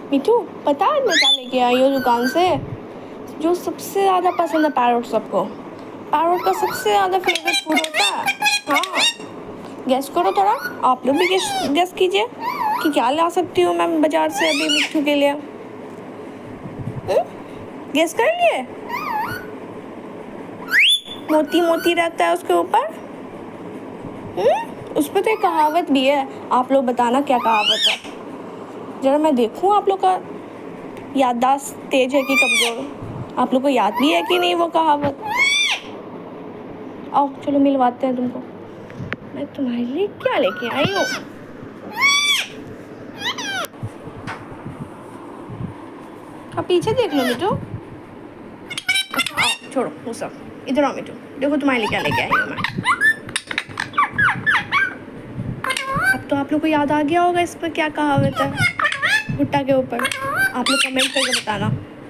मिठू, पता है मैं क्या लेके आई हूँ दुकान से? जो सबसे ज़्यादा पसंद है पैरोट सबको। पैरोट का सबसे ज़्यादा फेवरेट फूड होता है। हाँ, गेस करो थोड़ा, आप लोग भी गेस कीजिए कि क्या ला सकती हूँ मैं बाजार से अभी मिठू के लिए। गेस कर लिए? मोती मोती रहता है उसके ऊपर। उस पर तो एक कहावत भी है, आप लोग बताना क्या कहावत है। जरा मैं देखूँ आप लोग का याददाश्त तेज है कि कमज़ोर, आप लोग को याद भी है कि नहीं वो कहावत। आओ चलो मिलवाते हैं तुमको। मैं तुम्हारे लिए क्या लेके आई हूँ। अब पीछे देख लो मिठू। आओ छोड़ो वो सब, इधर आओ मिठू, देखो तुम्हारे लिए क्या लेके आई हूँ मैं। अब तो आप लोग को याद आ गया होगा इस पर क्या कहावत है भुट्टा के ऊपर। आप लोग कमेंट करके बताना।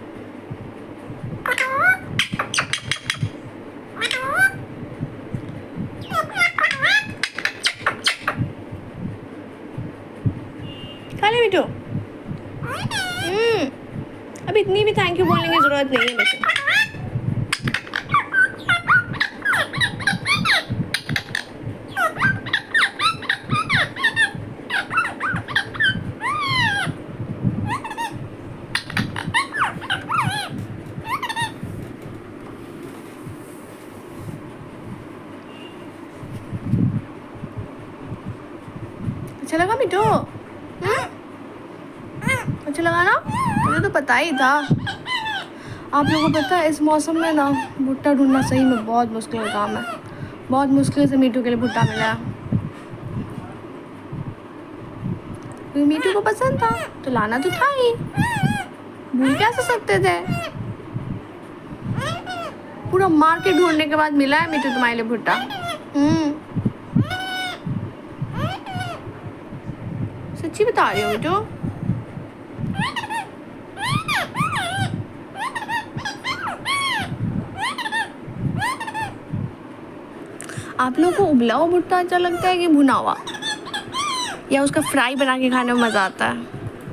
खा ले मिठू। अब इतनी भी थैंक यू बोलने की ज़रूरत नहीं है मिठू। अच्छा लगा मिठू? अच्छा लगा ना? मुझे तो पता ही था। आप लोगों को पता है इस मौसम में ना भुट्टा ढूंढना सही में बहुत मुश्किल का काम है। बहुत मुश्किल से मिठू के लिए भुट्टा मिला। क्योंकि मिठू को पसंद था तो लाना तो था ही, भूल कैसे सकते थे। पूरा मार्केट ढूंढने के बाद मिला है मिठू तुम्हारे लिए भुट्टा। सच्ची बता रही हूँ मिठू। आप लोगों को उबला हुआ भुट्टा अच्छा लगता है कि भुना हुआ, या उसका फ्राई बना के खाने में मज़ा आता है?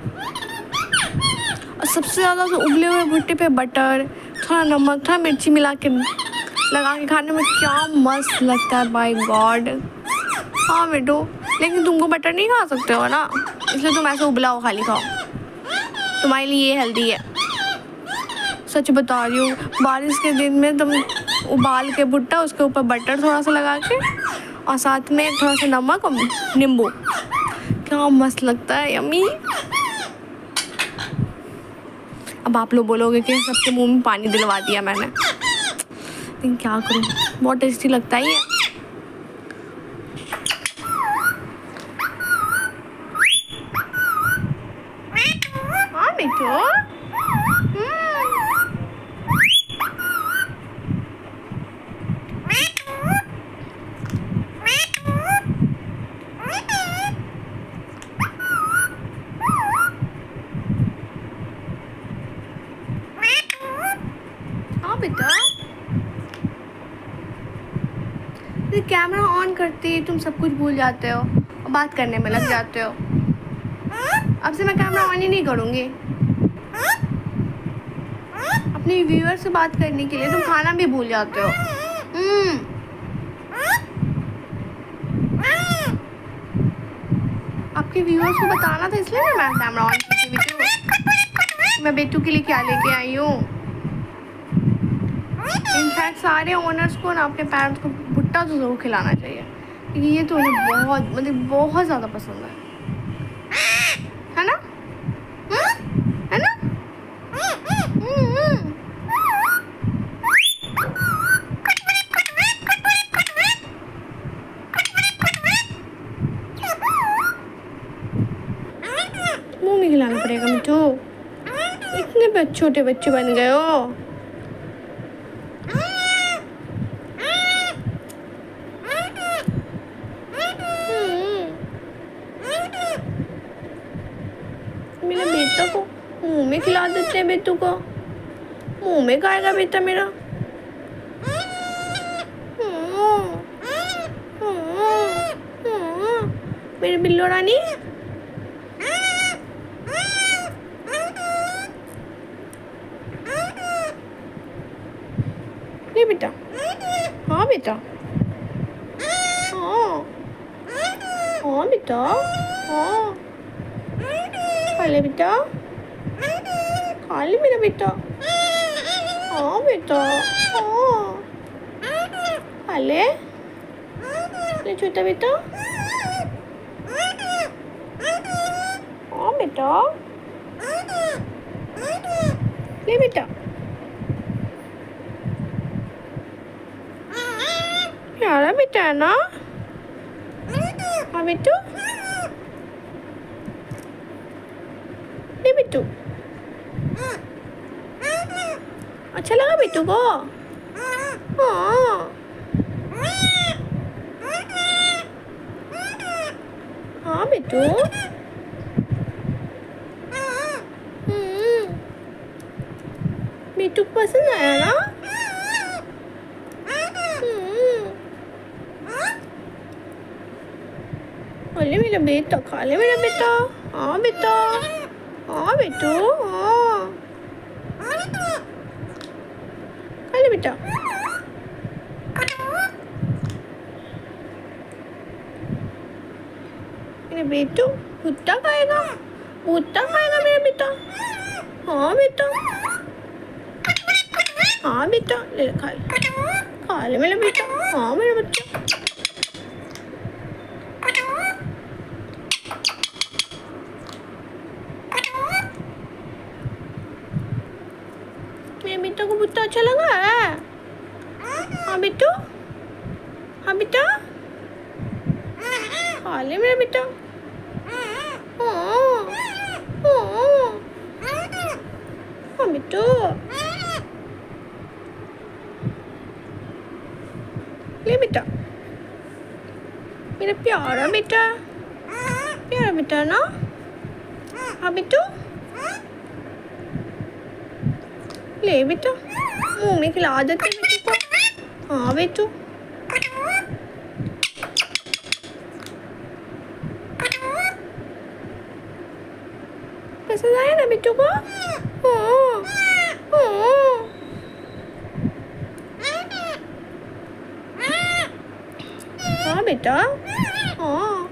और सबसे ज़्यादा तो उबले हुए भुट्टे पे बटर, थोड़ा नमक, थोड़ा मिर्ची मिला के लगा के खाने में क्या मस्त लगता है, बाय गॉड। हाँ मिठू, लेकिन तुमको बटर नहीं खा सकते हो ना, इसलिए तुम ऐसे उबला हुआ खाली खाओ। तुम्हारे लिए ये हेल्दी है। सच बता रही हूँ, बारिश के दिन में तुम उबाल के भुट्टा, उसके ऊपर बटर थोड़ा सा लगा के और साथ में थोड़ा सा नमक और नींबू, क्या मस्त लगता है, यम्मी। अब आप लोग बोलोगे कि सबके मुंह में पानी दिलवा दिया मैंने, लेकिन क्या करूँ, बहुत टेस्टी लगता है ये। हाँ मिठू। हाँ बेटा, कैमरा ऑन करते ही तुम सब कुछ भूल जाते हो और बात करने में लग जाते हो। अब से मैं कैमरा ऑन ही नहीं करूँगी। अपने व्यूअर से बात करने के लिए तुम खाना भी भूल जाते हो। आपके व्यूअर्स को बताना था, इसलिए मैं कैमरा ऑन की थी। मैं बेटू के लिए क्या लेके आई हूँ। इनफैक्ट सारे ओनर्स को ना अपने पेरेंट्स को भुट्टा तो ज़रूर खिलाना चाहिए, क्योंकि ये तो उन्हें बहुत मतलब बहुत ज़्यादा पसंद है ना? है ना? मुँह में खिलाना पड़ेगा मिठू, इतने छोटे बच्चे बन गए हो। मेरे बेटा को मुंह में खिला देते हैं, बेटू को मुंह में खाएगा बेटा मेरा। मेरे बिल्लो रानी। ले बेटा, हाँ बेटा, हाँ हाँ बेटा, हाँ खा ले बेटा, खा ले मेरा बेटा, हाँ बेटा, हाँ खा ले छोटा बेटा, हाँ बेटा, ले बेटा, प्यारा बेटा है ना, हाँ बेटू, ले बेटू, अच्छा लगा बेटू को, हाँ हाँ बेटू, बेटू को पसंद आया ना, खा ले मेरा बेटा, खा ले मेरा बेटा, हाँ बेटा, हाँ बेटू, हाँ खा ले बेटा, मेरा बेटू भुट्टा खाएगा, भुट्टा खाएगा मेरा बेटा, हाँ बेटा, हाँ बेटा, ले खा ले मेरा बेटा, हाँ मेरा बच्चा, मेरे बेटा को भुट्टा अच्छा लगा है, हाँ बेटू, हाँ बेटा, खा ले मेरा बेटा, हाँ हाँ बेटू, ले बेटा, मेरा प्यारा बेटा, प्यारा बेटा ना, हाँ बेटू, ले बेटा, मुंह में खिला देते बेटू को, हाँ बेटू, पसंद आया ना बेटू को, हाँ हाँ बेटा, हाँ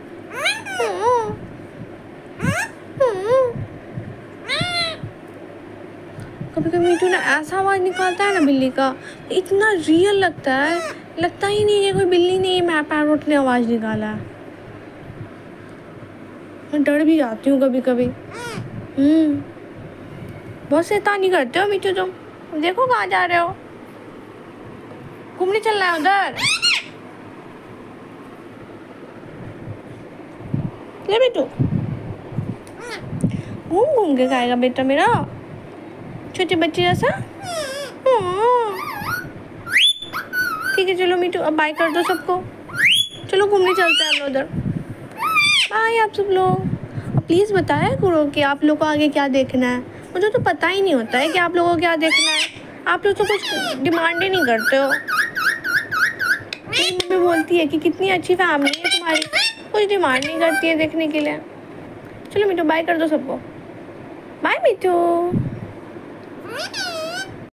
कभी कभी मीठू ना ऐसा आवाज़ निकालता है ना बिल्ली का, इतना रियल लगता है, लगता ही नहीं है कोई बिल्ली नहीं, मैं पैरोट ने आवाज़ निकाला है। मैं डर भी जाती हूँ कभी कभी। बहुत शैतानी करते हो मीठू तुम, देखो कहाँ जा रहे हो, घूमने चलना है उधर, ले बेटू, घूम घूम के खाएगा बेटा मेरा, छोटे बच्चे जैसा। ठीक है चलो मीठू, अब बाय कर दो सबको, चलो घूमने चलते हैं हम उधर। बाय आप सब लोग। अब प्लीज़ बताया करो कि आप लोग को आगे क्या देखना है, मुझे तो पता ही नहीं होता है कि आप लोगों को क्या देखना है। आप लोग तो कुछ डिमांड ही नहीं करते हो। मेरी मम्मी बोलती है कि कितनी अच्छी फैमिली है तुम्हारी, कुछ डिमांड नहीं करती है देखने के लिए। चलो मीठू बाय कर दो सबको, बाय मीठू।